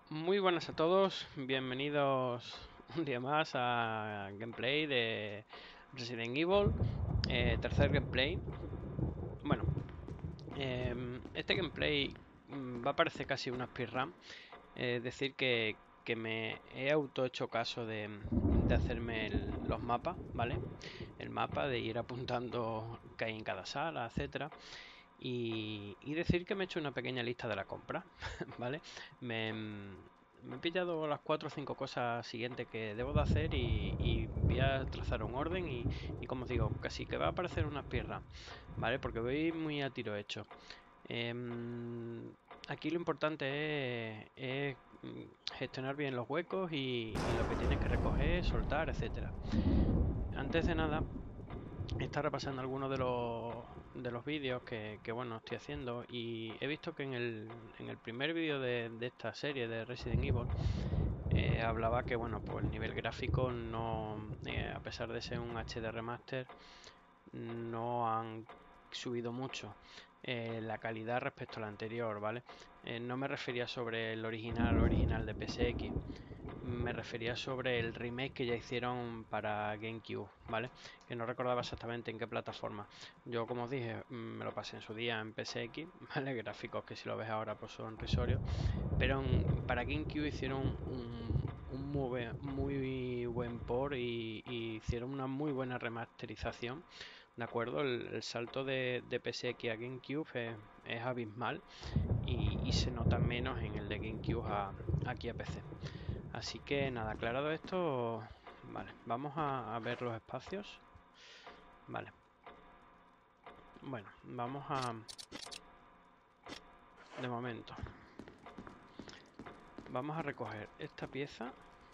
Muy buenas a todos, bienvenidos un día más a gameplay de Resident Evil, tercer gameplay. Bueno, este gameplay va a parecer casi una speedrun, es decir que me he auto hecho caso de hacerme los mapas, ¿vale? El mapa, de ir apuntando qué hay en cada sala, etcétera. Y decir que me he hecho una pequeña lista de la compra, ¿vale? Me he pillado las 4 o 5 cosas siguientes que debo de hacer y voy a trazar un orden y como os digo, casi que va a parecer una speedrun, ¿vale? Porque voy muy a tiro hecho. Aquí lo importante es gestionar bien los huecos y lo que tienes que recoger, soltar, etcétera. Antes de nada, está repasando algunos de los vídeos bueno, estoy haciendo y he visto que en el primer vídeo de esta serie de Resident Evil hablaba que bueno, pues el nivel gráfico no, a pesar de ser un HD remaster, no han subido mucho la calidad respecto al anterior, ¿vale? No me refería sobre el original de PSX, me refería sobre el remake que ya hicieron para GameCube, ¿vale? Que no recordaba exactamente en qué plataforma. Yo, como os dije, me lo pasé en su día en PSX, ¿vale? Gráficos que si lo ves ahora pues son risorios. Pero para GameCube hicieron un muy buen port y hicieron una muy buena remasterización. ¿De acuerdo? El salto de PSX a GameCube es abismal y se nota menos en el de GameCube aquí a PC. Así que nada, aclarado esto, vale, vamos a ver los espacios. Vale, bueno, de momento, vamos a recoger esta pieza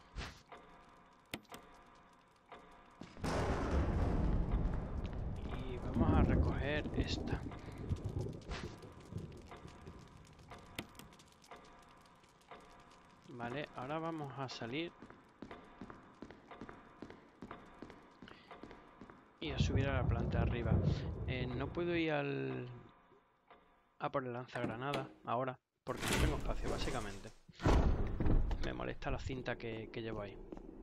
y vamos a recoger esta. Vale, ahora vamos a salir y a subir a la planta de arriba. No puedo ir a por el lanzagranada ahora porque no tengo espacio, básicamente. Me molesta la cinta que llevo ahí.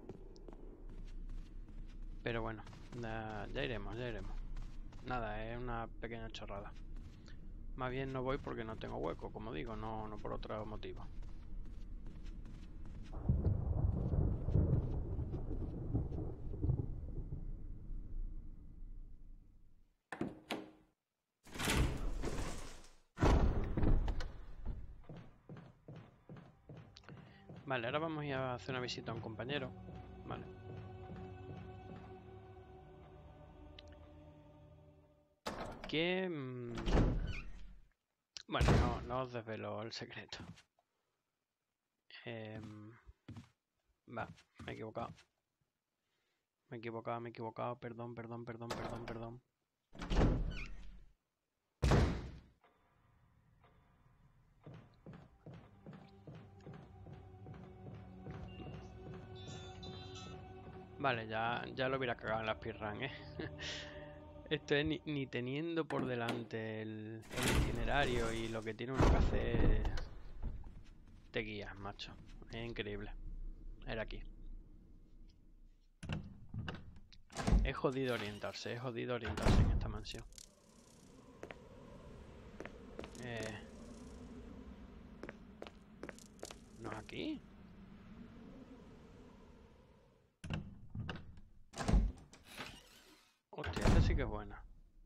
Pero bueno, ya iremos, ya iremos. Nada, es una pequeña chorrada. Más bien no voy porque no tengo hueco, como digo, no por otro motivo. Vale, ahora vamos a ir a hacer una visita a un compañero. Vale. Que... bueno, no os desvelo el secreto. Va, me he equivocado. Me he equivocado. Perdón. Vale, ya lo hubiera cagado en la speedrun, ¿eh? Esto es ni teniendo por delante el itinerario y lo que tiene uno que hacer, te guías, macho. Es increíble. Era aquí. Es jodido orientarse en esta mansión. Eh, ¿No es aquí? Hostia, esta sí que es buena.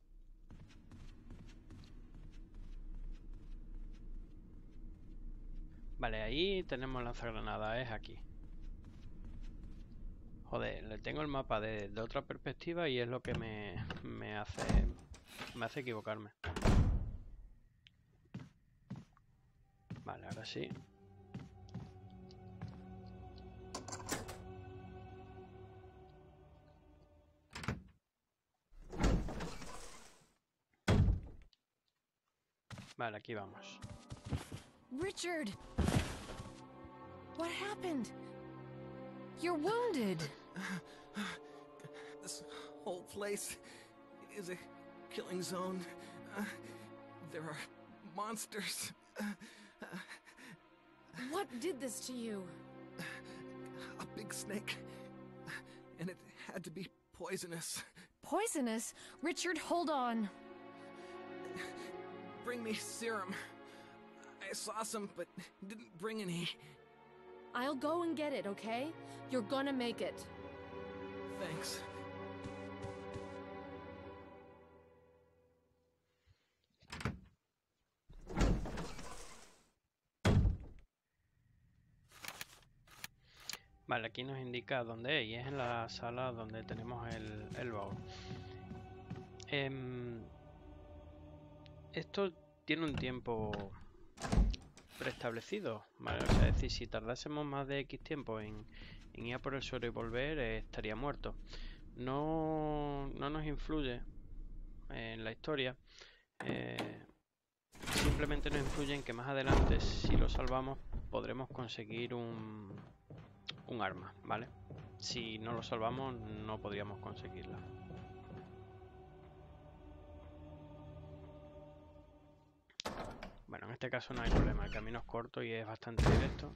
Vale, ahí tenemos lanzagranada, es aquí. Joder, le tengo el mapa de otra perspectiva y es lo que me hace equivocarme. Vale, ahora sí. Vale, aquí vamos. Richard! What happened? You're wounded. This whole place is a killing zone. There are monsters. What did this to you? A big snake. And it had to be poisonous. Poisonous? Richard, hold on. Bring me serum. I saw some, but didn't bring any. I'll go and get it, okay? You're gonna make it. Thanks. Vale, aquí nos indica dónde es, y es en la sala donde tenemos el baúl. Esto tiene un tiempo preestablecido, ¿vale? O sea, es decir, si tardásemos más de X tiempo en ir a por el suero y volver, estaría muerto. No nos influye en la historia. Simplemente nos influye en que más adelante, si lo salvamos, podremos conseguir un arma, ¿vale? Si no lo salvamos, no podríamos conseguirla. Bueno, en este caso no hay problema, el camino es corto y es bastante directo.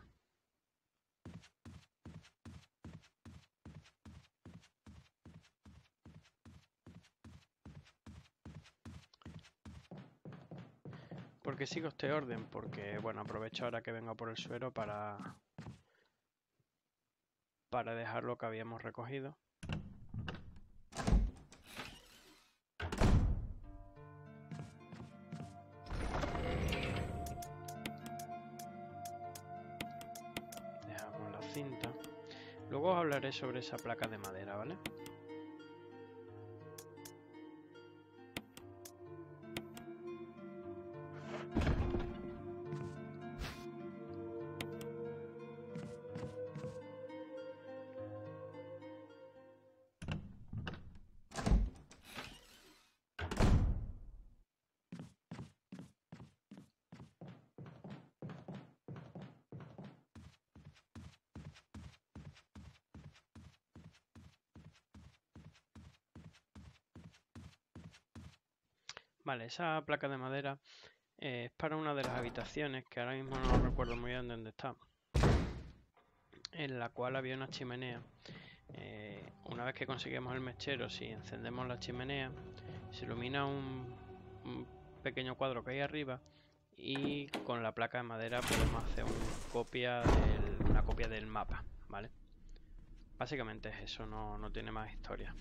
¿Por qué sigo este orden? Porque, bueno, aprovecho ahora que vengo por el suero para dejar lo que habíamos recogido. Dejamos la cinta. Luego os hablaré sobre esa placa de madera, ¿vale? Vale, esa placa de madera es para una de las habitaciones, que ahora mismo no recuerdo muy bien dónde está, en la cual había una chimenea. Una vez que conseguimos el mechero, si encendemos la chimenea, se ilumina un pequeño cuadro que hay arriba, y con la placa de madera podemos hacer una copia del mapa, ¿vale? Básicamente es eso, no tiene más historia.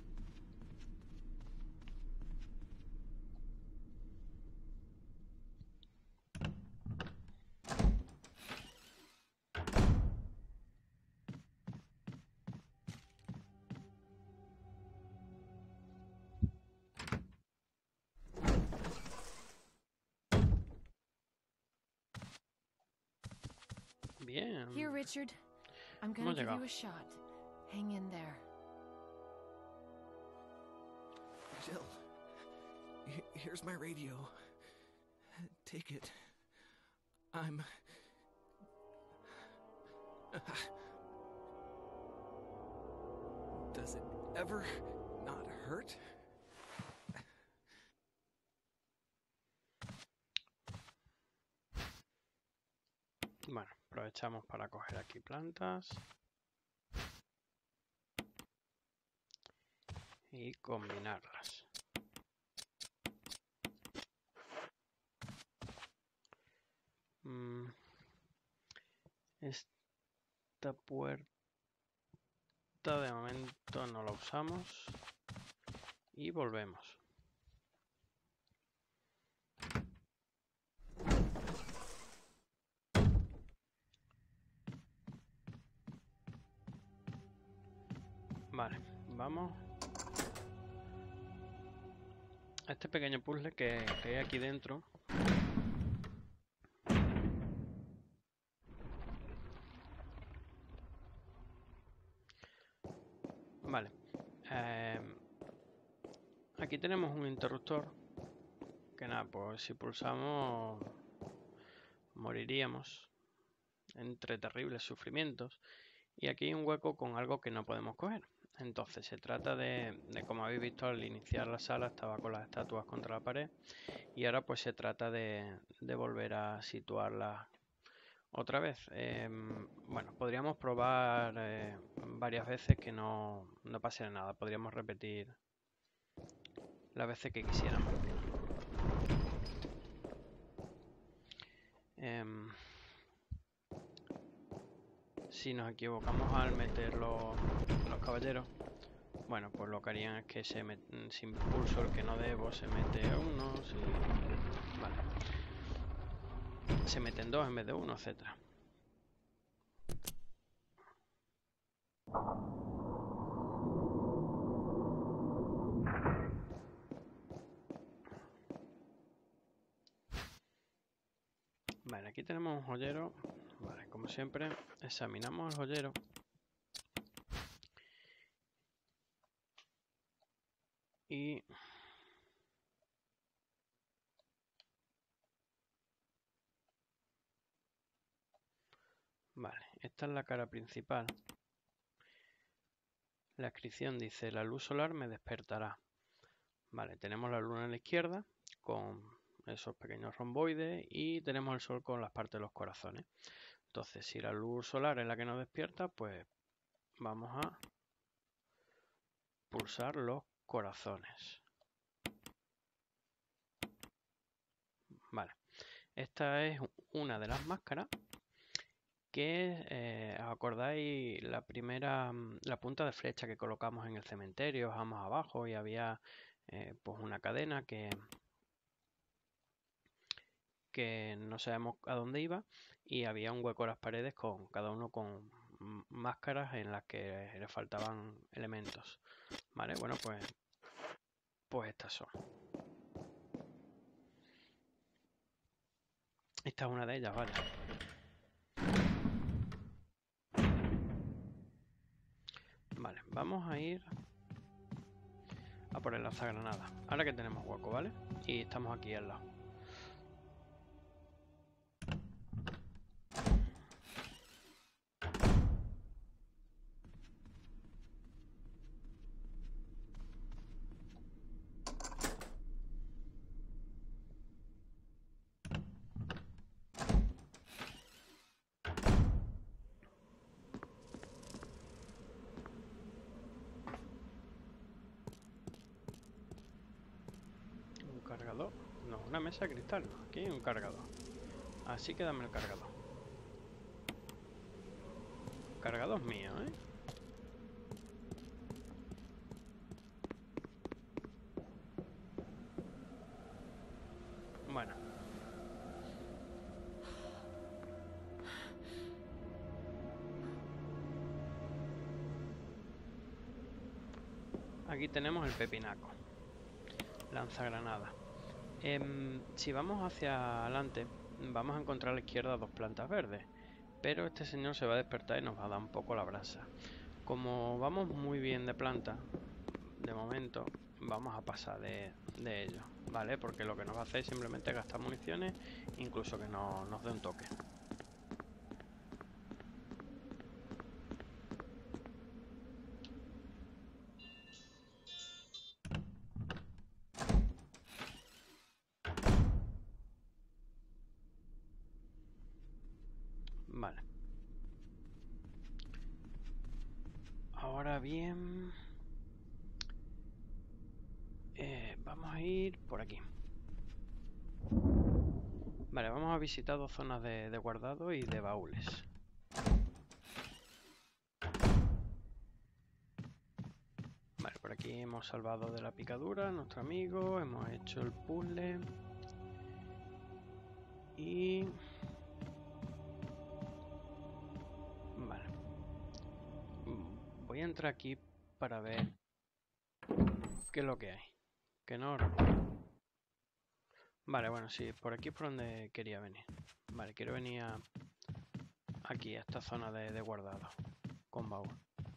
Bien. Here, Richard. I'm gonna give you a shot. Hang in there. Jill, here's my radio. Take it. I'm... Does it ever not hurt? Bueno, aprovechamos para coger aquí plantas y combinarlas. Esta puerta de momento no la usamos y volvemos. Vale, vamos a este pequeño puzzle que hay aquí dentro. Vale, aquí tenemos un interruptor que nada, pues si pulsamos moriríamos entre terribles sufrimientos, y aquí hay un hueco con algo que no podemos coger. Entonces se trata de como habéis visto al iniciar la sala estaba con las estatuas contra la pared, y ahora pues se trata de volver a situarlas otra vez. Bueno, podríamos probar varias veces que no pase nada. Podríamos repetir las veces que quisiéramos. Si nos equivocamos al meter los caballeros, bueno, pues lo que harían es que si impulso el que no debo, se mete a uno, vale. Se meten dos en vez de uno, etcétera. Vale, aquí tenemos un joyero. Vale, como siempre, examinamos el joyero. Y vale, esta es la cara principal. La inscripción dice: la luz solar me despertará. Vale, tenemos la luna a la izquierda con esos pequeños romboides y tenemos el sol con las partes de los corazones. Entonces, si la luz solar es la que nos despierta, pues vamos a pulsar los corazones. Vale, esta es una de las máscaras que, ¿os acordáis? La primera, la punta de flecha que colocamos en el cementerio, bajamos abajo y había pues una cadena que no sabemos a dónde iba y había un hueco en las paredes con cada uno con máscaras en las que le faltaban elementos. Vale, bueno, pues estas son. Esta es una de ellas, vale. Vale, vamos a ir a por el lanzagranada. Ahora que tenemos hueco, ¿vale? Y estamos aquí al lado. ¿Cargador? No, una mesa de cristal. No, aquí hay un cargador. Así que dame el cargador. Cargador mío, ¿eh? Bueno. Aquí tenemos el pepinaco. Lanzagranada. Si vamos hacia adelante, vamos a encontrar a la izquierda dos plantas verdes. Pero este señor se va a despertar y nos va a dar un poco la brasa. Como vamos muy bien de planta, de momento, vamos a pasar de ello, ¿vale? Porque lo que nos va a hacer es simplemente gastar municiones, incluso que nos dé un toque. Vale. Ahora bien, vamos a ir por aquí. Vale, vamos a visitar dos zonas de guardado y de baúles. Vale, por aquí hemos salvado de la picadura a nuestro amigo, hemos hecho el puzzle. Y... vale. Voy a entrar aquí para ver qué es lo que hay. Que no... Vale, bueno, sí, por aquí es por donde quería venir. Vale, quiero venir aquí, a esta zona de guardado, con baúl.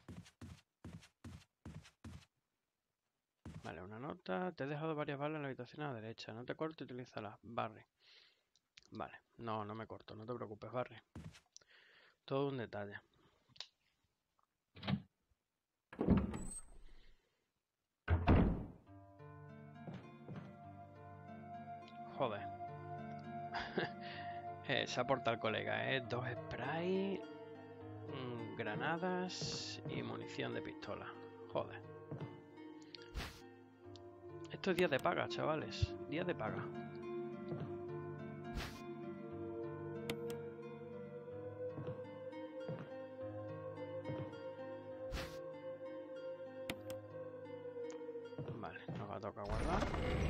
Vale, una nota. Te he dejado varias balas en la habitación a la derecha. No te cortes, utilízalas. Barry. Vale, no me corto, no te preocupes, Barry. Todo un detalle. Joder. Se aporta el colega, dos sprays, granadas y munición de pistola. Joder. Esto es día de paga, chavales. Día de paga. Vale, nos va a tocar guardar.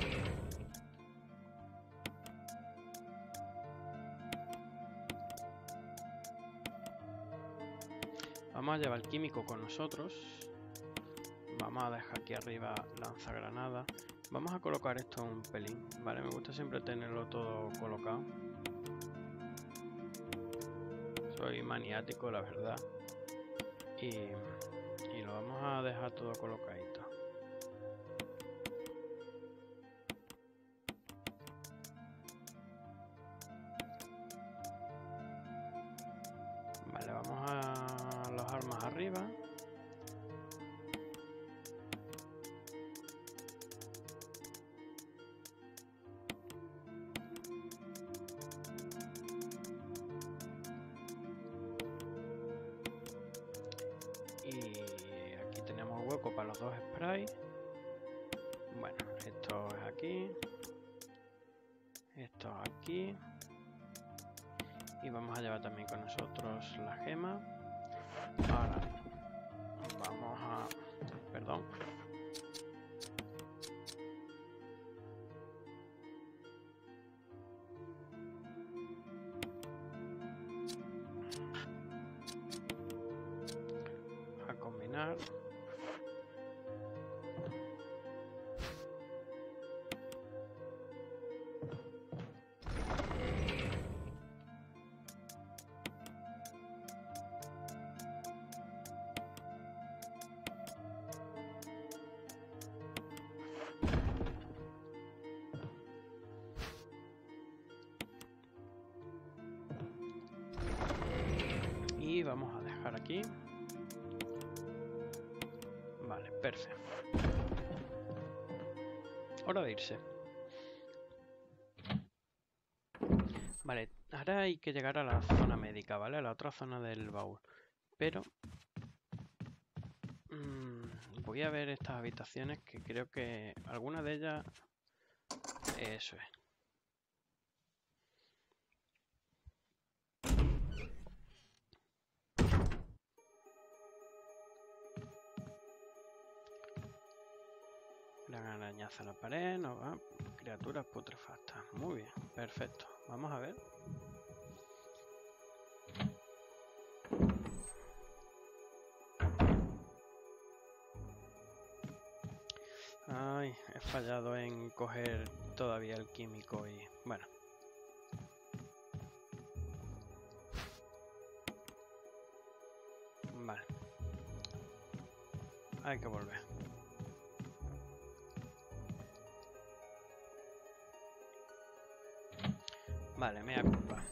Vamos a llevar el químico con nosotros. Vamos a dejar aquí arriba lanzagranada. Vamos a colocar esto un pelín, ¿vale? Me gusta siempre tenerlo todo colocado. Soy maniático, la verdad. Y lo vamos a dejar todo colocadito. Vale, vamos a alojar más arriba. Y aquí tenemos hueco para los dos sprays. Bueno, esto es aquí. Esto es aquí. Y vamos a llevar también con nosotros la gema. Ahora vamos a... Perdón. A combinar. Y vamos a dejar aquí. Vale, perfecto. Hora de irse. Vale, ahora hay que llegar a la zona médica, ¿vale? A la otra zona del baúl. Pero... voy a ver estas habitaciones que creo que alguna de ellas... Eso es. Gran arañazo a la pared, no va. Criaturas putrefactas. Muy bien, perfecto. Vamos a ver. Ay, he fallado en coger todavía el químico y... Bueno. Vale. Hay que volver. Vale, mea culpa.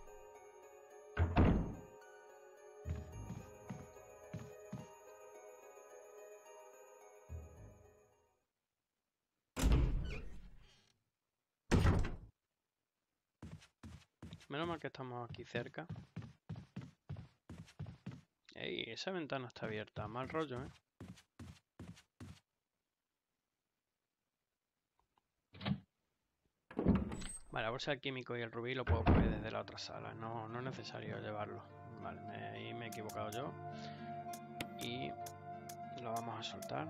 Menos mal que estamos aquí cerca. Ey, esa ventana está abierta. Mal rollo, ¿eh? Vale, la bolsa de químico y el rubí lo puedo coger desde la otra sala. No es necesario llevarlo. Vale, ahí me he equivocado yo. Y lo vamos a soltar.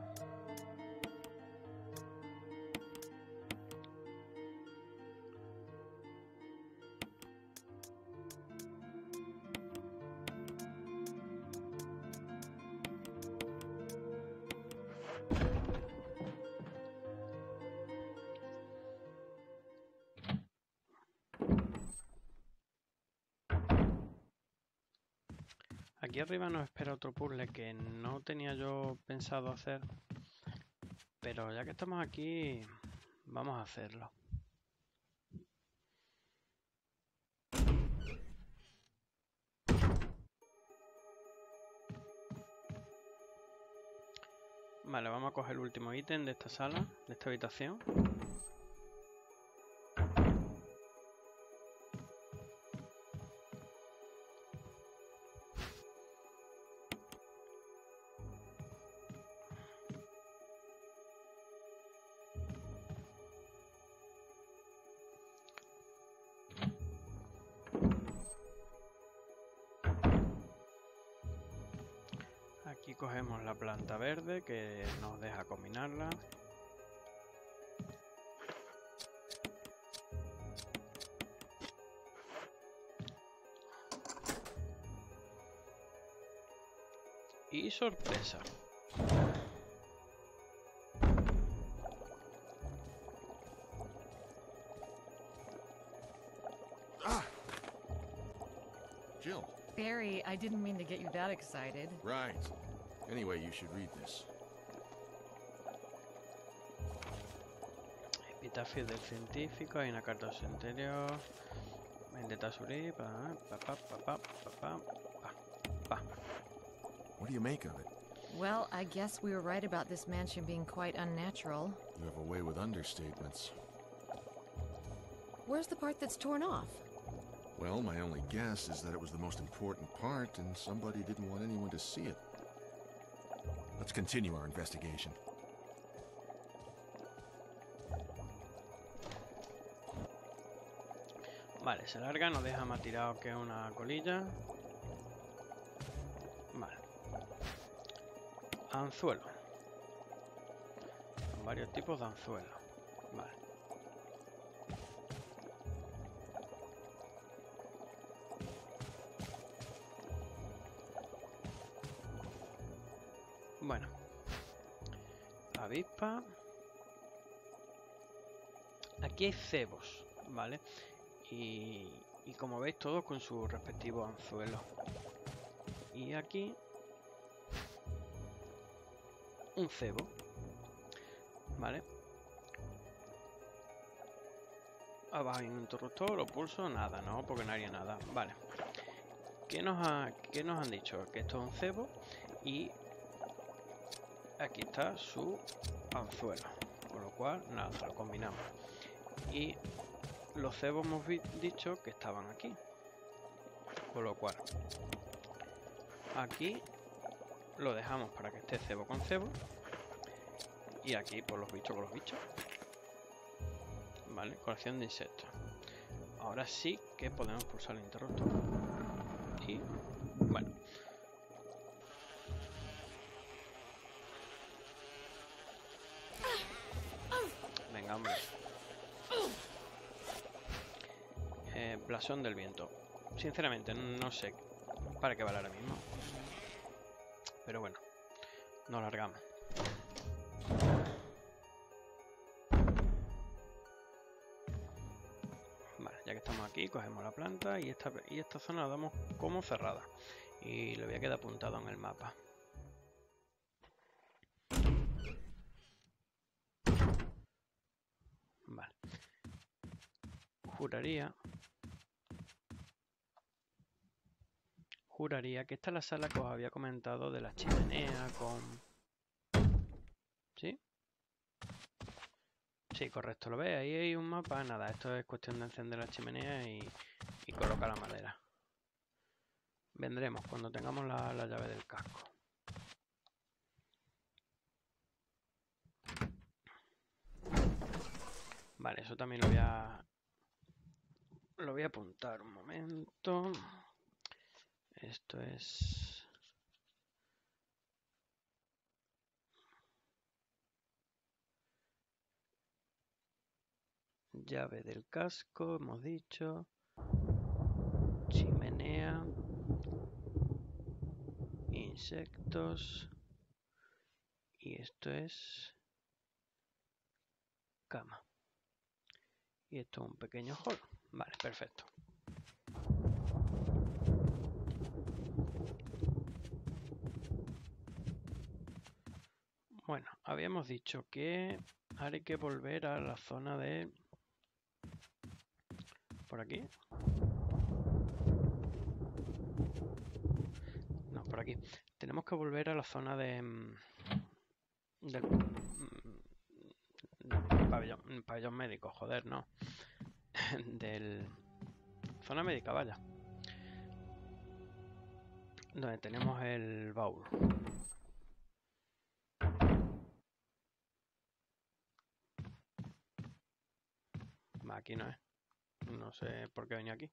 Aquí arriba nos espera otro puzzle que no tenía yo pensado hacer. Pero ya que estamos aquí, vamos a hacerlo. Vale, vamos a coger el último ítem de esta sala, de esta habitación. Aquí cogemos la planta verde que nos deja combinarla. Y sorpresa. Jill. Barry, I didn't mean to get you that excited. Right. Anyway, you should read this. Epitafio del científico, hay una carta de su interior. Vendetta Suri, What do you make of it? Well, I guess we were right about this mansion being quite unnatural. You have a way with understatements. Where's the part that's torn off? Well, my only guess is that it was the most important part and somebody didn't want anyone to see it. Let's continue our investigation. Vale, se larga, nos deja más tirado que una colilla. Vale. Anzuelo. Son varios tipos de anzuelo. Vale. Bueno. Avispa. Aquí hay cebos, ¿vale? Y como veis, todos con su respectivo anzuelo. Y aquí un cebo, ¿vale? Abajo hay un interruptor, lo pulso, nada, ¿no? Porque no haría nada, vale. ¿Qué nos han dicho? Que esto es un cebo y aquí está su anzuelo, con lo cual, nada, lo combinamos. Y los cebos hemos dicho que estaban aquí, con lo cual aquí lo dejamos para que esté cebo con cebo y aquí pues los bichos con los bichos. Vale, colección de insectos. Ahora sí que podemos pulsar el interruptor y bueno, venga, hombre. Blasón del viento. Sinceramente no sé para qué vale ahora mismo, pero bueno, nos largamos. Vale, ya que estamos aquí, cogemos la planta y esta zona la damos como cerrada y le voy a quedar apuntado en el mapa. Vale, juraría que esta es la sala que os había comentado de la chimenea con... ¿Sí? Sí, correcto, lo veis, ahí hay un mapa, nada, esto es cuestión de encender la chimenea y colocar la madera. Vendremos cuando tengamos la llave del casco. Vale, eso también lo voy a apuntar un momento. Esto es... llave del casco, hemos dicho. Chimenea. Insectos. Y esto es... cama. Y esto es un pequeño hall. Vale, perfecto. Bueno, habíamos dicho que ahora hay que volver a la zona de... ¿por aquí? No, por aquí. Tenemos que volver a la zona de... del pabellón médico, joder, no. Del... zona médica, vaya. Donde tenemos el baúl. Aquí no es. No sé por qué venía aquí.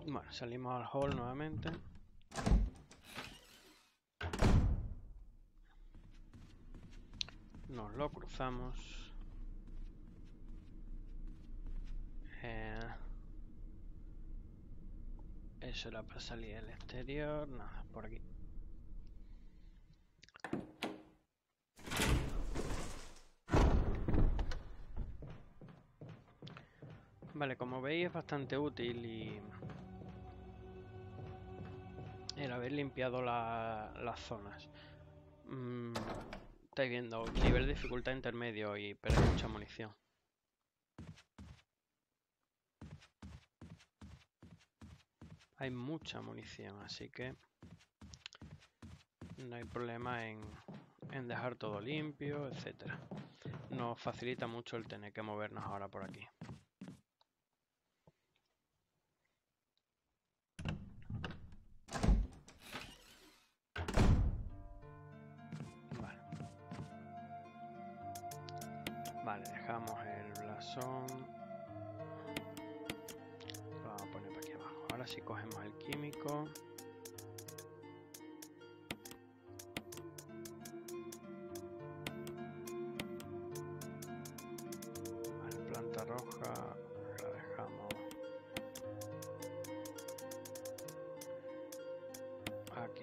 Bueno, salimos al hall nuevamente. Nos lo cruzamos. Eso era para salir al exterior. Nada, por aquí. Vale, como veis es bastante útil y el haber limpiado las zonas. Estáis viendo, nivel de dificultad intermedio y perder mucha munición. Hay mucha munición, así que no hay problema en dejar todo limpio, etcétera. Nos facilita mucho el tener que movernos ahora por aquí. Vale, dejamos el blasón. Lo vamos a poner por aquí abajo. Ahora sí cogemos el químico. Vale, planta roja. La dejamos aquí.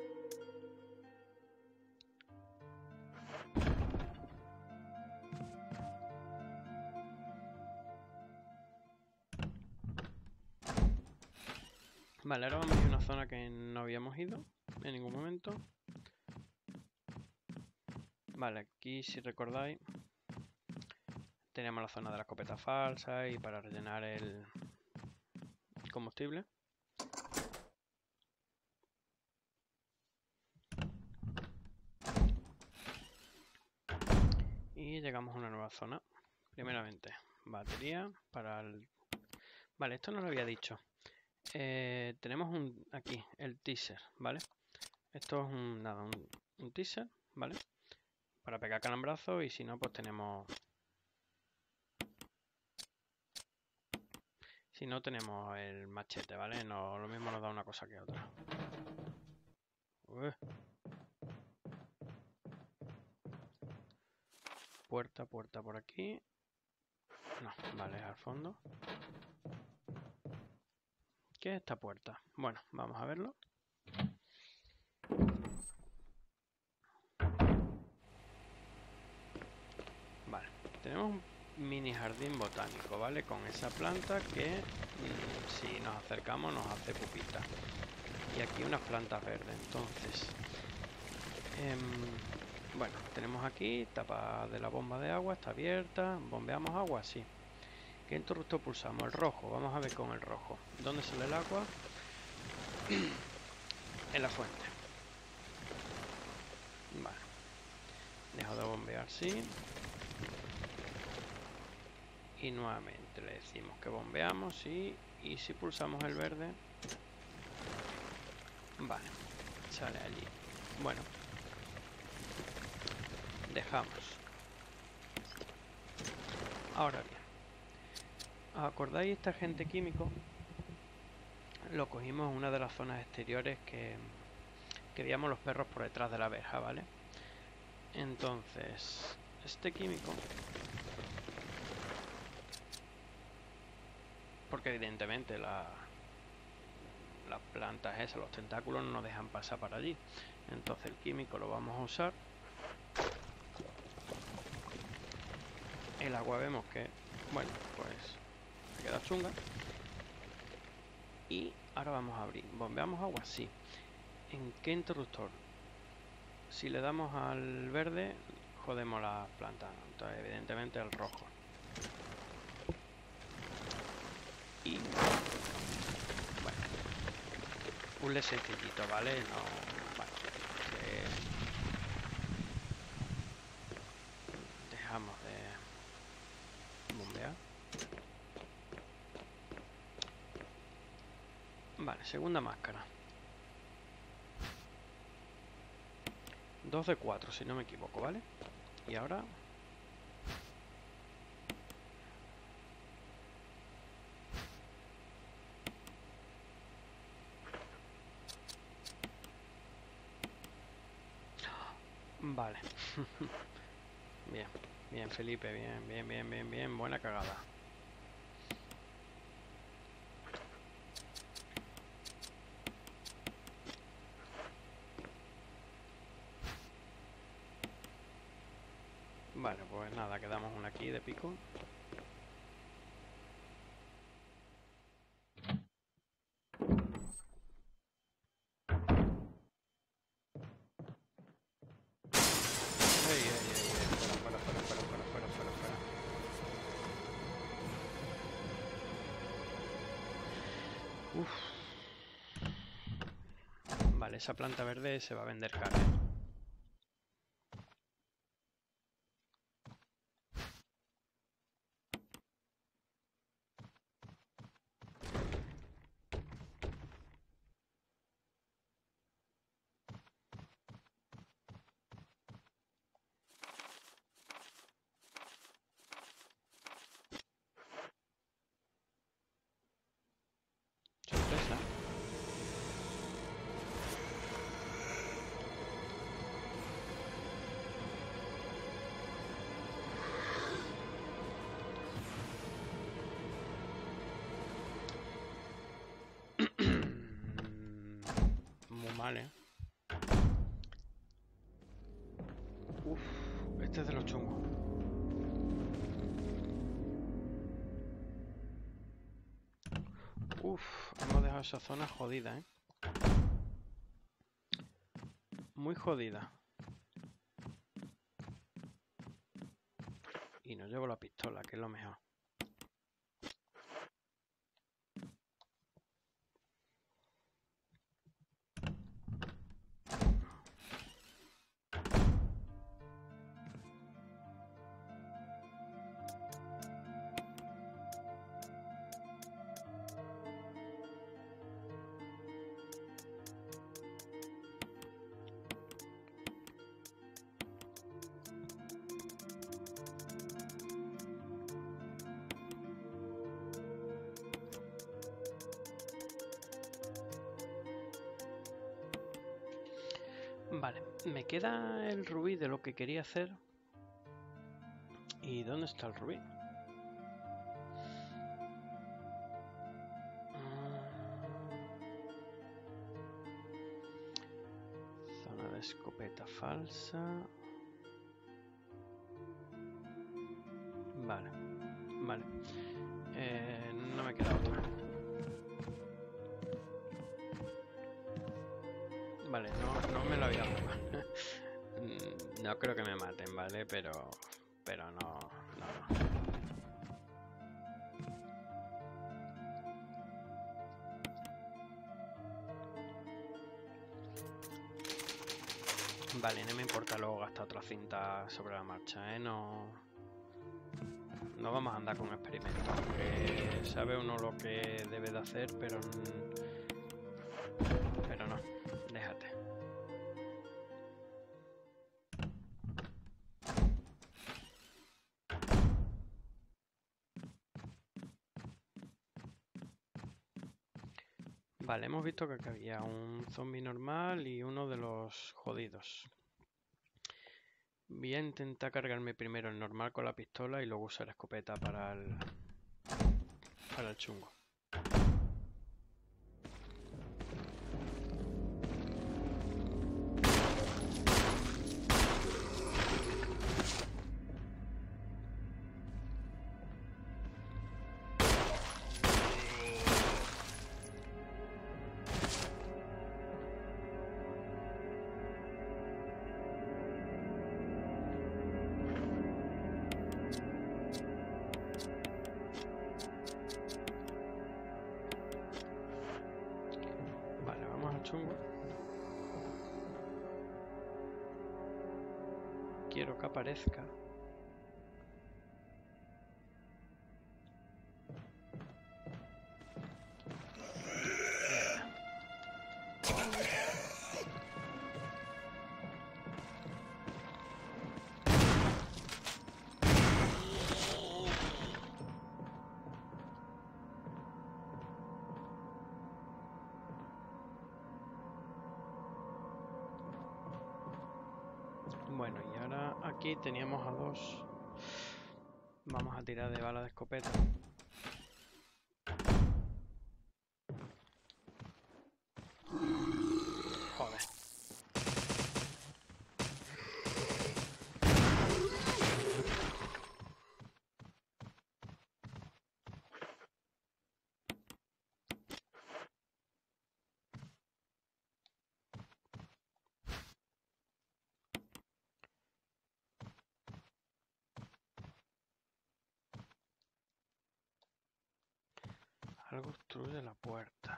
Vale, ahora vamos a ir a una zona que no habíamos ido en ningún momento. Vale, aquí si recordáis tenemos la zona de la escopeta falsa y para rellenar el combustible. Y llegamos a una nueva zona. Primeramente, batería para el... Vale, esto no lo había dicho. Tenemos aquí el teaser, ¿vale? Esto es un teaser, ¿vale? Para pegar calambrazo y si no, pues tenemos... Si no, tenemos el machete, ¿vale? No, lo mismo nos da una cosa que otra. Puerta por aquí. No, vale, al fondo. ¿Qué es esta puerta? Bueno, vamos a verlo. Vale, tenemos un mini jardín botánico, ¿vale? Con esa planta que si nos acercamos nos hace pupita. Y aquí unas plantas verdes, entonces... bueno, tenemos aquí tapa de la bomba de agua, está abierta. ¿Bombeamos agua? Sí. ¿Qué interruptor pulsamos? El rojo. Vamos a ver con el rojo. ¿Dónde sale el agua? En la fuente. Vale. Dejo de bombear, sí. Y nuevamente le decimos que bombeamos, sí. Y si pulsamos el verde... Vale. Sale allí. Bueno. Dejamos. Ahora bien. ¿Os acordáis este agente químico? Lo cogimos en una de las zonas exteriores que veíamos los perros por detrás de la verja, ¿vale? Entonces, este químico... Porque evidentemente las plantas esas, los tentáculos no nos dejan pasar para allí. Entonces el químico lo vamos a usar. El agua vemos que, bueno, pues queda chunga. Y ahora vamos a abrir. ¿Bombeamos agua? Sí. ¿En qué interruptor? Si le damos al verde, jodemos la planta. Entonces, evidentemente, el rojo. Y... bueno. Puzzle sencillito, ¿vale? No... vale. Dejamos de bombear. Vale, segunda máscara. 2 de 4, si no me equivoco, ¿vale? Y ahora... Vale. Bien, bien, Felipe, bien, bien, bien, bien, bien. Buena cagada. Vale, pues nada, quedamos una aquí de pico. Ey, ey, ey, ey, fuera, fuera, fuera, fuera, fuera, fuera, fuera. Uf. Vale, esa planta verde se va a vender cara. Sorpresa. Muy mal, ¿eh? Uf, este es de los chungos. Uf, hemos dejado esa zona jodida, ¿eh? Muy jodida. Y no llevo la pistola, que es lo mejor. Vale, me queda el rubí de lo que quería hacer. ¿Y dónde está el rubí? Zona de escopeta falsa. Vale, vale. No me queda otra. Vale, no me lo había jugado. No creo que me maten, ¿vale? Pero no. Vale, no me importa luego gastar otra cinta sobre la marcha, ¿eh? No vamos a andar con experimentos. Que sabe uno lo que debe de hacer, pero no. Déjate. Vale, hemos visto que aquí había un zombie normal y uno de los jodidos. Voy a intentar cargarme primero el normal con la pistola y luego usar escopeta para el chungo. Chungo. Quiero que aparezca. Bueno, y ahora aquí teníamos a dos. Vamos a tirar de bala de escopeta. Joder. Algo obstruye la puerta.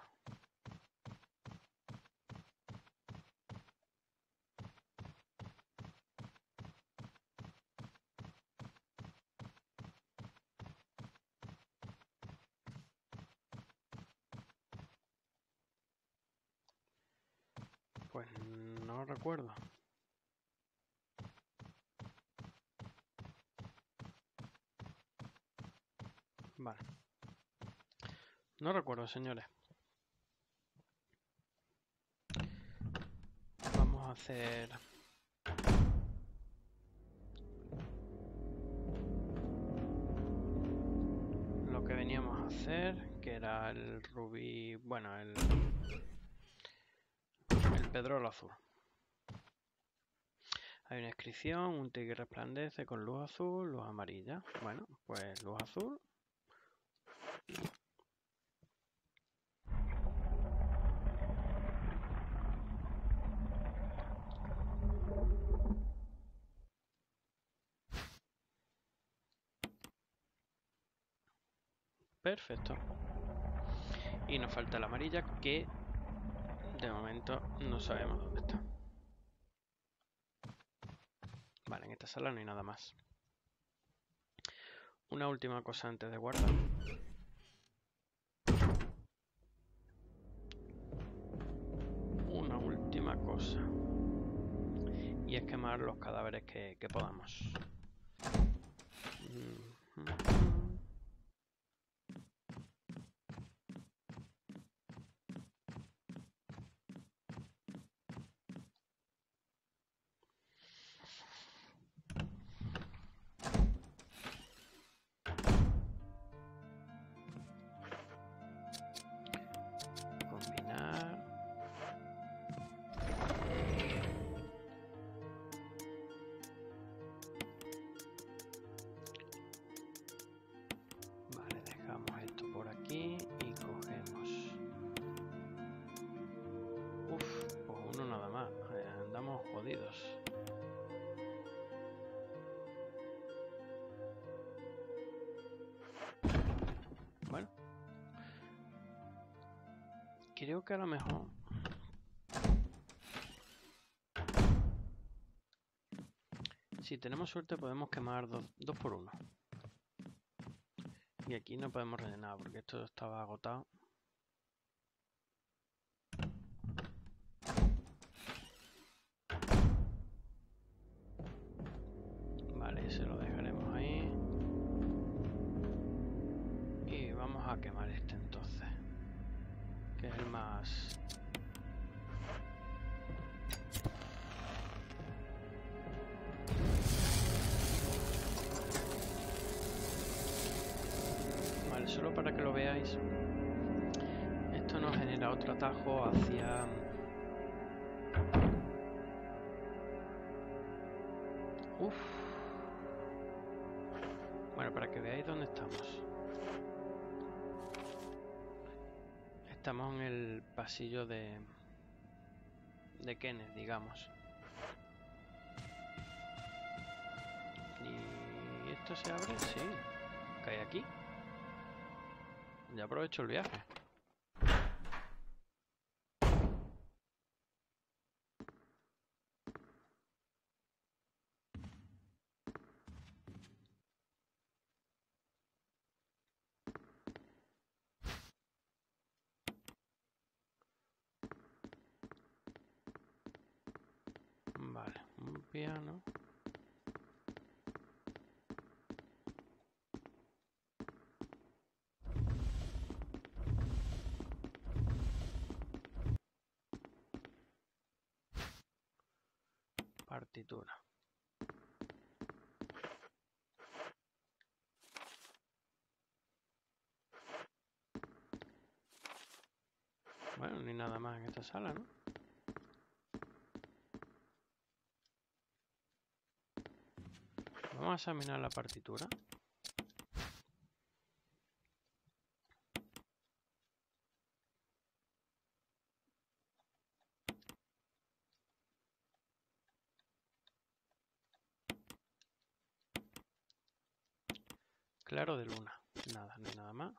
Pues no recuerdo. Vale. No recuerdo, señores. Vamos a hacer... lo que veníamos a hacer, que era el rubí... bueno, el pedrolo azul. Hay una inscripción, un tigre resplandece con luz azul, luz amarilla. Bueno, pues luz azul. Perfecto. Y nos falta la amarilla, que de momento no sabemos dónde está. Vale, en esta sala no hay nada más. Una última cosa antes de guardar. Una última cosa. Y es quemar los cadáveres que podamos. Bueno, creo que a lo mejor si tenemos suerte podemos quemar dos por uno. Y aquí no podemos rellenar porque esto estaba agotado. Vale, se lo dejaremos ahí. Y vamos a quemar este entonces, que es el más... Vale, solo para que lo veáis. Esto nos genera otro atajo hacia... Uf. Bueno, para que veáis dónde estamos. Estamos en el pasillo de Kenneth, digamos. ¿Y esto se abre? Sí. ¿Cae aquí? Ya aprovecho el viaje. Vale, un piano. Partitura. Bueno, ni nada más en esta sala, ¿no? Vamos a examinar la partitura. Claro de luna. Nada, no hay nada más.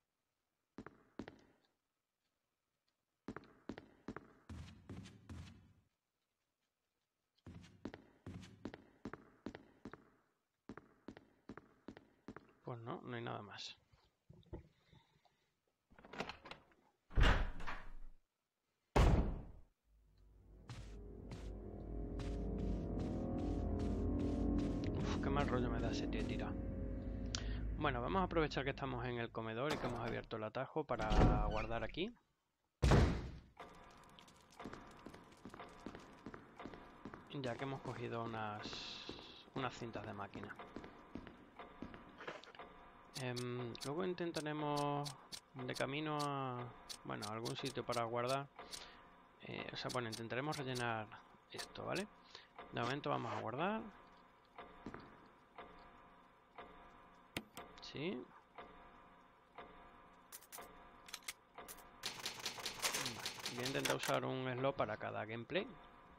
Pues no, no hay nada más. Uf, qué mal rollo me da ese tío tirado. Bueno, vamos a aprovechar que estamos en el comedor y que hemos abierto el atajo para guardar aquí. Ya que hemos cogido unas cintas de máquina. Luego intentaremos de camino a, bueno, algún sitio para guardar. O sea, bueno, intentaremos rellenar esto, ¿vale? De momento vamos a guardar. Sí. Voy a intentar usar un slot para cada gameplay.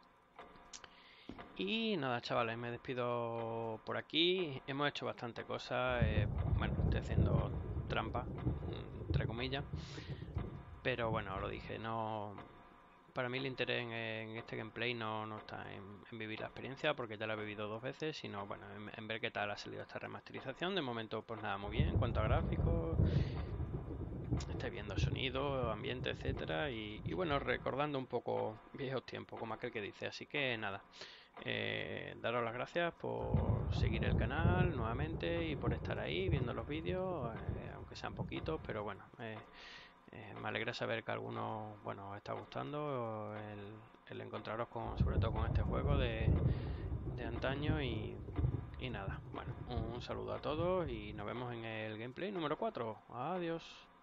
Y nada, chavales, me despido por aquí. Hemos hecho bastante cosas. Bueno, estoy haciendo trampa, entre comillas. Pero bueno, lo dije, no. Para mí el interés en este gameplay no está en vivir la experiencia, porque ya la he vivido 2 veces, sino bueno, en ver qué tal ha salido esta remasterización. De momento, pues nada, muy bien en cuanto a gráficos. Estáis viendo sonido, ambiente, etcétera. Y bueno, recordando un poco viejos tiempos, como aquel que dice. Así que nada. Daros las gracias por seguir el canal nuevamente y por estar ahí viendo los vídeos, aunque sean poquitos, pero bueno, me alegra saber que a algunos, bueno, os está gustando el encontraros sobre todo con este juego de antaño y nada, bueno, un saludo a todos y nos vemos en el gameplay número 4. Adiós.